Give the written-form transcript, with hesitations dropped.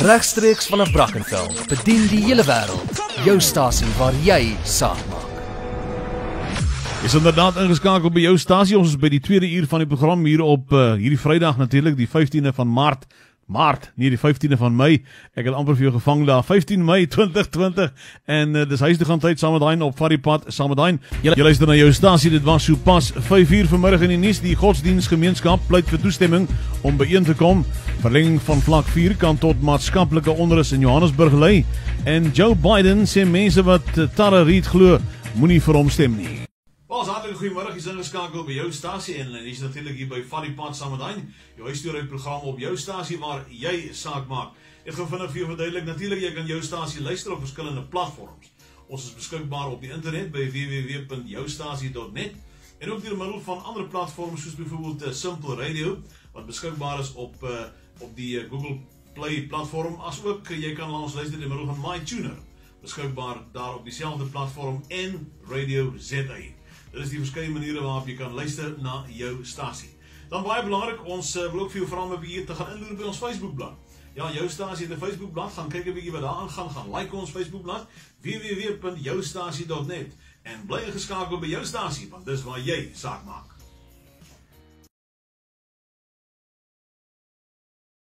Regstreeks vanaf Brackenfell, bedien die hele wêreld. Jou stasie waar jy saak maak. Is inderdaad ingeskakel by jou stasie. Ons is by die tweede uur van die program hier op hierdie Vrydag natuurlik, die 15de van Maart, nie die 15de van Mei. Ek het amper vir jou gevang daar, 15 Mei 2020 en dis huis toe gaan tyd saam met Hein op Varriepad saam met Hein. Jy luister na jou stasie, dit was so pas 5 uur vanmiddag in die nuus. Die godsdienstgemeenskap pleit vir toestemming om byeen te kom. Verlenging van vlak 4 kan tot maatskaplike onrus in Johannesburg lei. En Joe Biden sê mense wat Tara Reid glo, moenie vir hom stem nie. Ons hartlik goeiemiddag, jy's ingeskakel by jou stasie en jy's natuurlik hier by Varriepad saam met Hein, jou huisstorie program op jou stasie waar jy saak maak. Ek gaan vinnig vir jou verduidelik, natuurlik jy kan jou stasie luister op verskillende platforms. Ons is beskikbaar op die internet by www.joustasie.net en ook deur middel van ander platforms soos byvoorbeeld Simple Radio wat beskikbaar is op die Google Play platform, as ook jy kan ons luister deur middel van MyTuner, beskikbaar daar op dieselfde platform en Radio ZA. Dit is die verskeie maniere waarop jy kan luister na jou stasie. Dan baie belangrik, ons wil ook vir jou vra om 'n bietjie te gaan inloer by ons Facebookblad. Ja, jou stasie het 'n Facebookblad, gaan kyk 'n bietjie wat daar aangaan, gaan like ons Facebookblad, www.joustasie.net en bly geskakel by jou stasie, want dis waar jy saak maak.